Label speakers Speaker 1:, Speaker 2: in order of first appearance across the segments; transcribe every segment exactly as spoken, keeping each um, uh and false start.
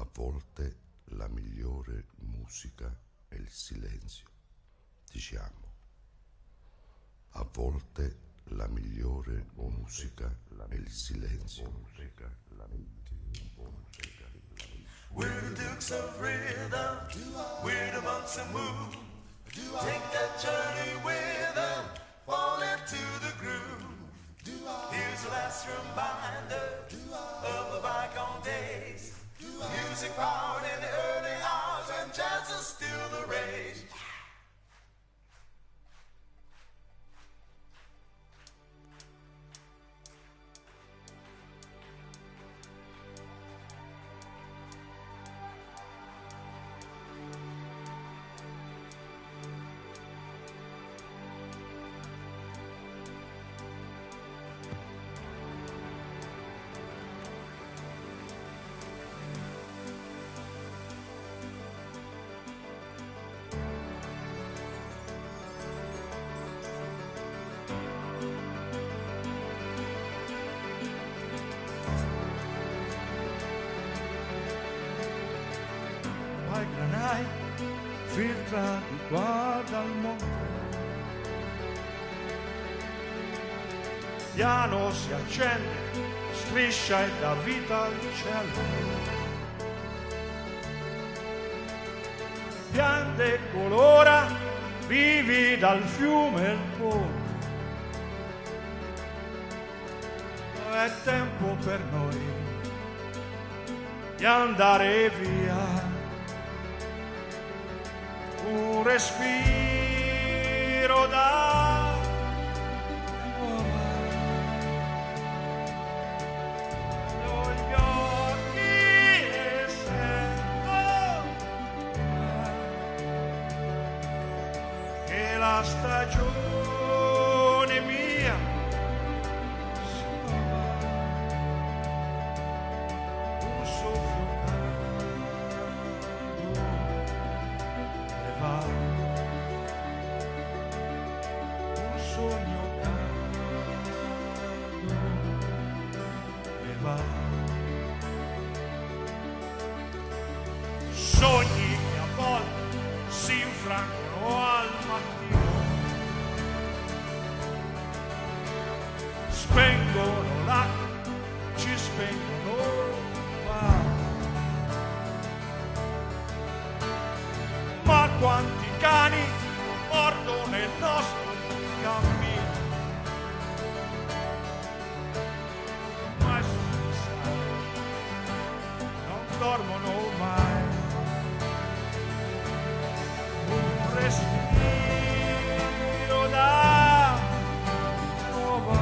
Speaker 1: volte la migliore musica è il silenzio, diciamo. A volte la migliore musica è il silenzio.
Speaker 2: We're the Dukes of Rhythm, we're the monks that move. Take that journey with them, fall into the groove. Here's the last reminder of the bygone days. Music powered in the early hours when jazz is still the rage.
Speaker 3: Granai, filtra di qua dal monte. Piano si accende, striscia e dà vita al cielo. Piante e colora, vivi dal fiume il ponte. È tempo per noi di andare via. Un respiro da nuova. Ho gli occhi e sento che la stagione mia si muova. Un soffio caldo un sogno caldo e va. Sogni che a volte si infrangono al mattino, spengono l'acqua, ci spengono qua. Ma quanti cani mordono il nostro cammino, ma si sa, non dormono mai. Un respiro da nuova.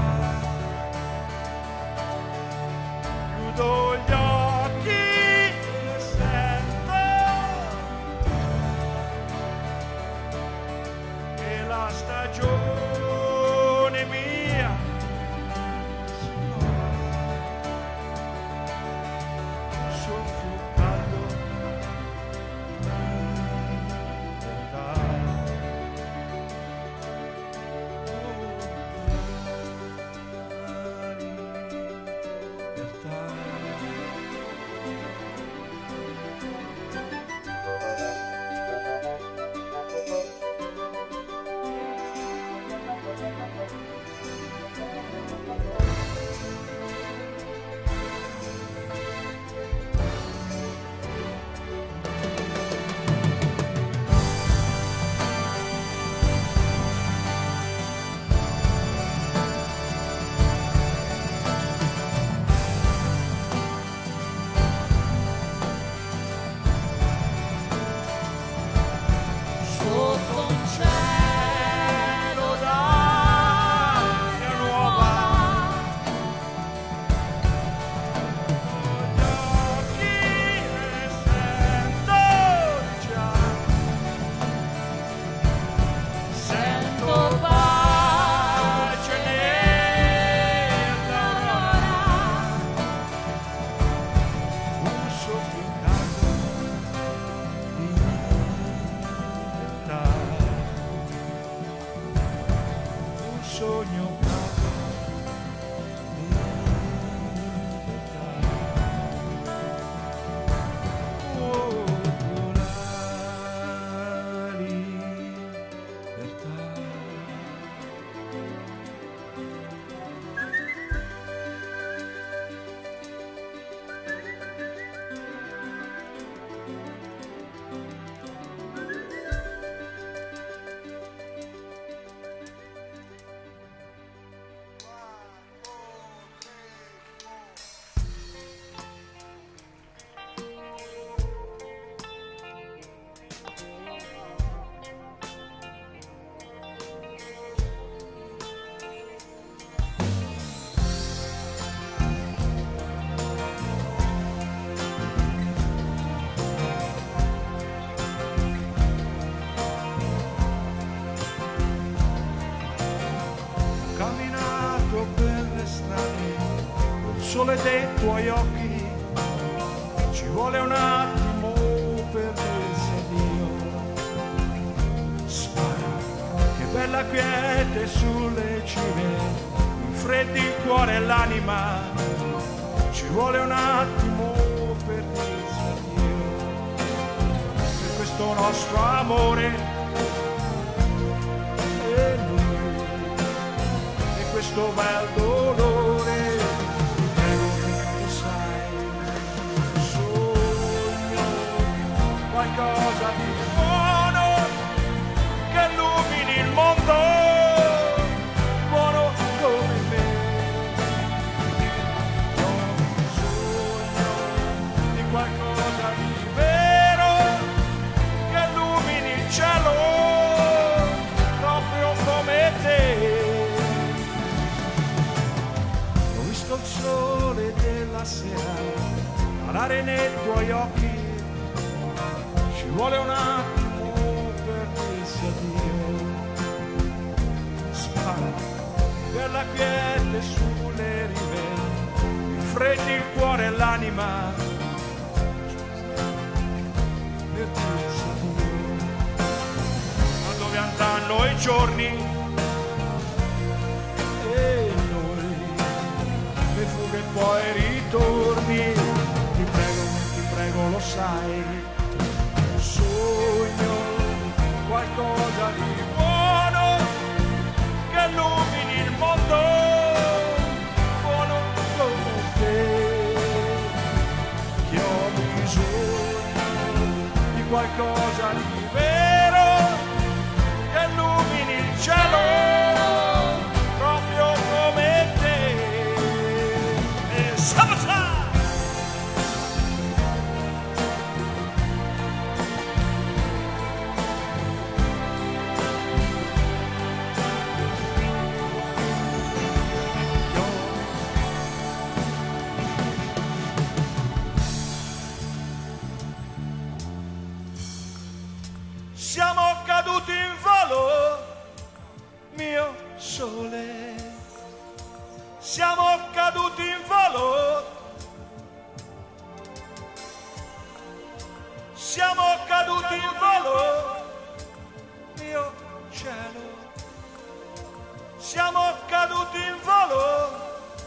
Speaker 3: Chiudo gli occhi e sento la stagione mia si muove. Un soffio caldo di libertà. sole dei tuoi occhi, ci vuole un attimo per dirsi addio. Spara, che bella quiete sulle cime, freddi il cuore e l'anima, ci vuole un attimo per dirsi addio. Per questo nostro amore e noi, e questo bel dolore, ti prego che lo sai, sogno qualcosa di buono che illumini il mondo, buono come me. Io ho bisogno di qualcosa di vero che illumini il cielo, proprio come te. Ho visto il sole della sera calare nei tuoi occhi, ci vuole un attimo per dirsi addio. Spara per la quiete sulle rive, mi freddi il cuore e l'anima, per dirsi addio. Ma dove andranno i giorni e noi, le fughe e poi ritorni, ti prego, ti prego, lo sai, sogno qualcosa di buono che illumini il mondo, buono come te. Che ho bisogno di qualcosa di vero che illumini il cielo, proprio come te. E Sabata! Siamo caduti in volo, mio sole. Siamo caduti in volo. Siamo caduti in volo, mio cielo. Siamo caduti in volo.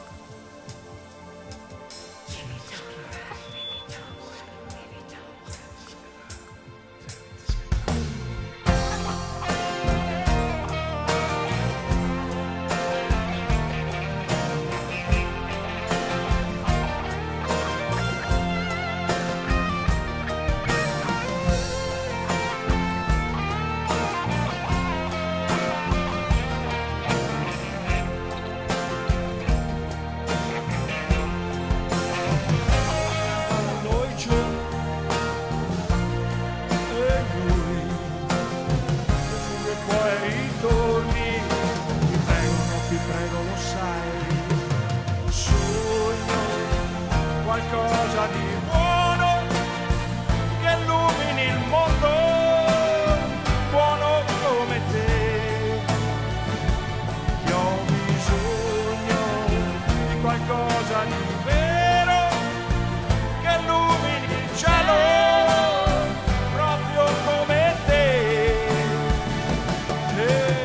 Speaker 3: Qualcosa di buono che illumini il mondo, buono come te. Io ho bisogno di qualcosa di vero che illumini il cielo, proprio come te. Eh.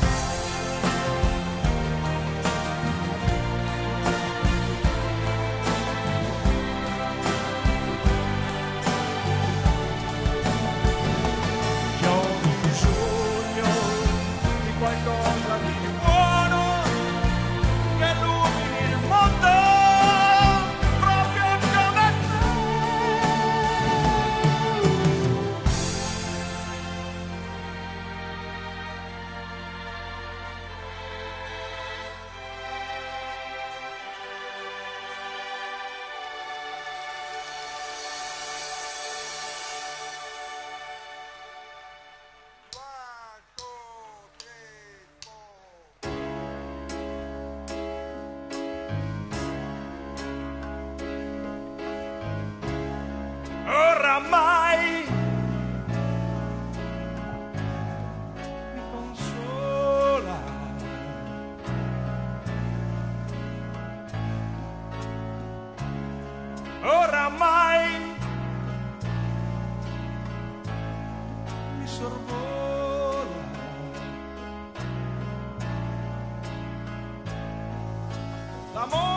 Speaker 3: Qualcosa di buono che illumini il mondo, proprio come te. One, two, three, four. l'amore